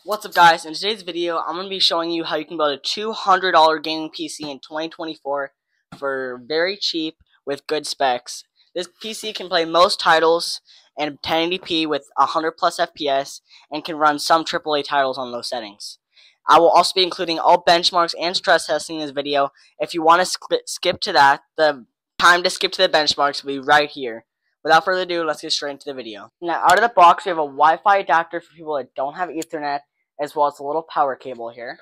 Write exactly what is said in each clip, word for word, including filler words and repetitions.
What's up, guys? In today's video, I'm going to be showing you how you can build a two hundred dollar gaming P C in twenty twenty-four for very cheap with good specs. This P C can play most titles in ten eighty p with one hundred plus F P S and can run some triple A titles on low settings. I will also be including all benchmarks and stress testing in this video. If you want to sk skip to that, the time to skip to the benchmarks will be right here. Without further ado, let's get straight into the video. Now, out of the box, we have a Wi-Fi adapter for people that don't have Ethernet, as well as a little power cable here.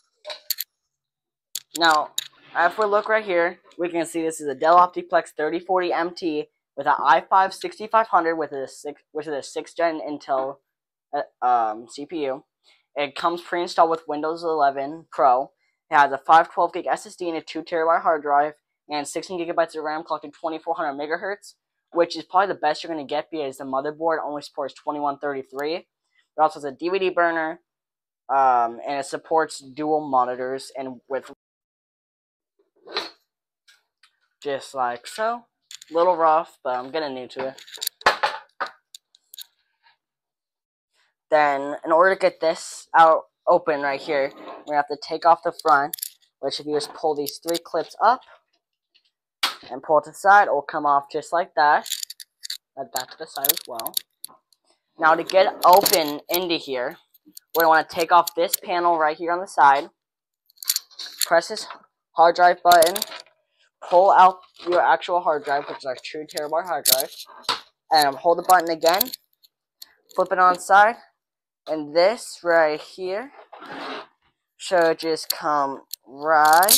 Now, if we look right here, we can see this is a Dell Optiplex thirty forty M T with an i five sixty-five hundred with a six, which is a sixth gen Intel uh, um, C P U. It comes pre-installed with Windows eleven Pro. It has a five twelve gig S S D and a two terabyte hard drive, and sixteen gigabytes of RAM clocked at twenty-four hundred megahertz, which is probably the best you're going to get because the motherboard only supports twenty-one thirty-three. It also has a D V D burner, um, and it supports dual monitors, and with just like so. Little rough, but I'm getting new to it. Then, in order to get this out open right here, we're gonna have to take off the front, which if you just pull these three clips up and pull it to the side, it will come off just like that. Add that to the side as well. Now, to get open into here, we're gonna want to take off this panel right here on the side. Press this hard drive button. Pull out your actual hard drive, which is our two terabyte hard drive, and hold the button again. Flip it on the side, and this right here should just come right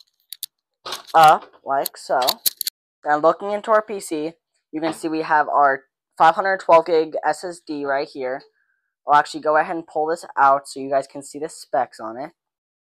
up like so. Now, looking into our P C, you can see we have our five hundred twelve gig S S D right here. I'll actually go ahead and pull this out so you guys can see the specs on it.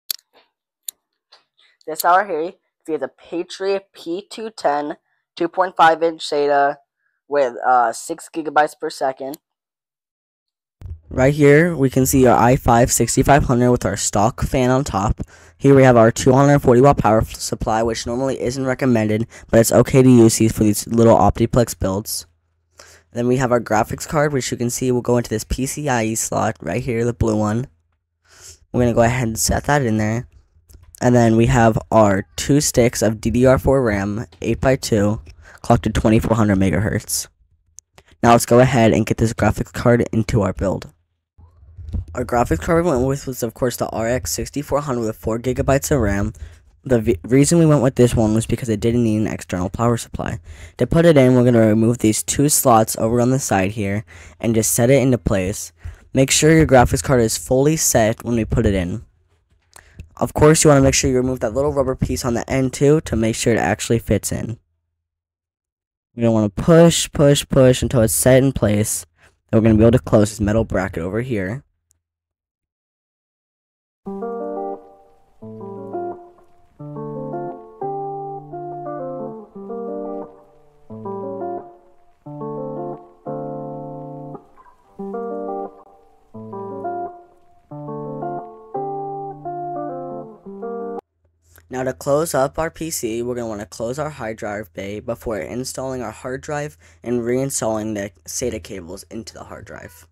This out here, we have the Patriot P two ten two point five inch SATA with uh, six gigabytes per second. Right here, we can see our i five sixty-five hundred with our stock fan on top. Here we have our two hundred forty watt power supply, which normally isn't recommended, but it's okay to use these for these little Optiplex builds. Then we have our graphics card, which you can see will go into this PCIe slot right here, the blue one. We're going to go ahead and set that in there. And then we have our two sticks of D D R four RAM, eight by two, clocked to twenty-four hundred megahertz. Now let's go ahead and get this graphics card into our build. Our graphics card we went with was, of course, the R X sixty-four hundred with four gigabytes of RAM. The v reason we went with this one was because it didn't need an external power supply. To put it in, we're going to remove these two slots over on the side here and just set it into place. Make sure your graphics card is fully set when we put it in. Of course, you want to make sure you remove that little rubber piece on the end too to make sure it actually fits in. You're going to want to push, push, push until it's set in place. Then we're going to be able to close this metal bracket over here. Now, to close up our P C, we're going to want to close our hard drive bay before installing our hard drive and reinstalling the SATA cables into the hard drive.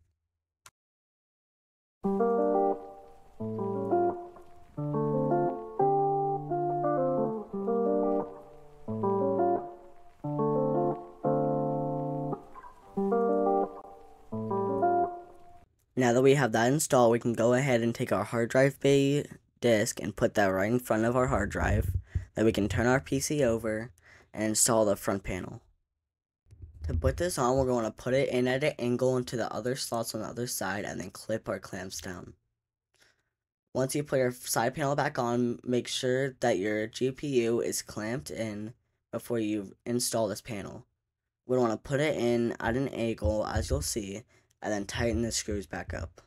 Now that we have that installed, we can go ahead and take our hard drive bay disk and put that right in front of our hard drive. Then we can turn our P C over and install the front panel. To put this on, we're going to put it in at an angle into the other slots on the other side and then clip our clamps down. Once you put your side panel back on, make sure that your G P U is clamped in before you install this panel. We want to put it in at an angle, as you'll see, and then tighten the screws back up.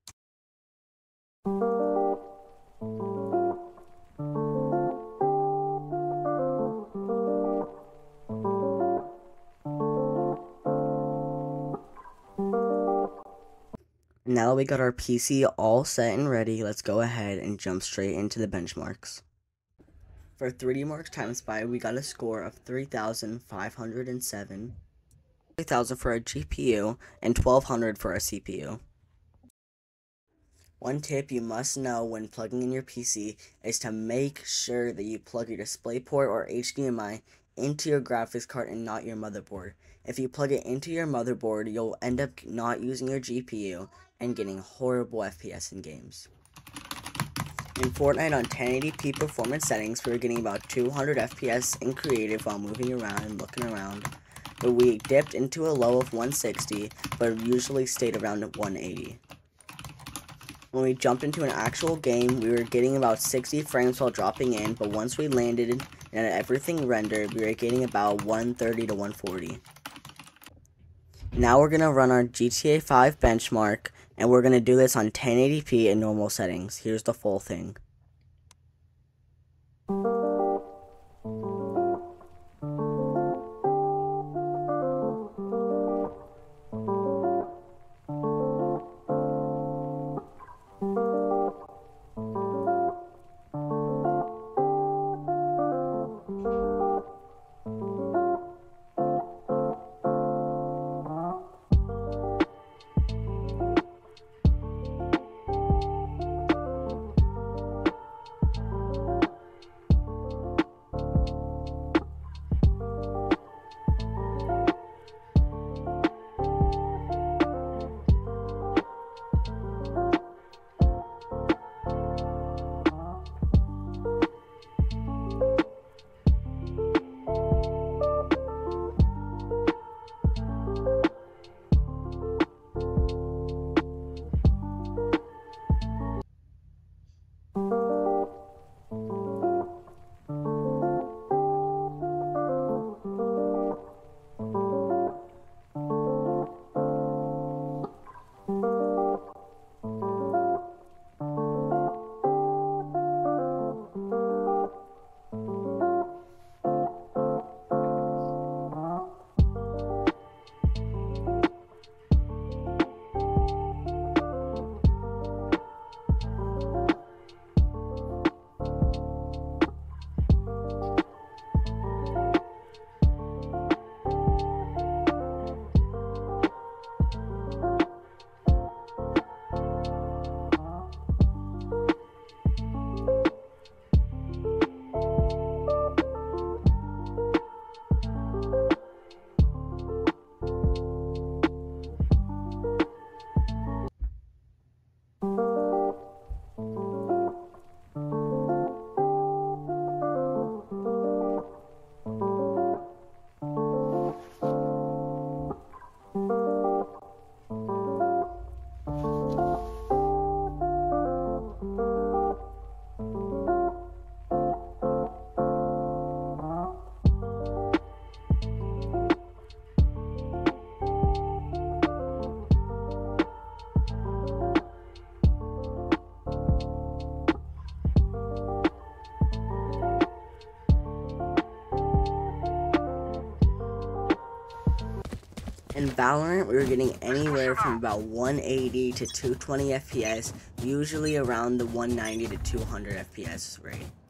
Now that we got our P C all set and ready, let's go ahead and jump straight into the benchmarks. For three D Mark Time Spy, we got a score of three thousand five hundred seven, three thousand for our G P U, and twelve hundred for our C P U. One tip you must know when plugging in your P C is to make sure that you plug your DisplayPort or H D M I into your graphics card and not your motherboard. If you plug it into your motherboard, you'll end up not using your G P U and getting horrible F P S in games. In Fortnite on ten eighty p performance settings, we were getting about two hundred F P S in creative while moving around and looking around, but we dipped into a low of one sixty, but usually stayed around one eighty. When we jumped into an actual game, we were getting about sixty frames while dropping in, but once we landed and everything rendered, we were getting about one thirty to one forty. Now we're going to run our G T A five benchmark, and we're going to do this on ten eighty p in normal settings. Here's the full thing. In Valorant, we were getting anywhere from about one eighty to two twenty F P S, usually around the one ninety to two hundred F P S rate.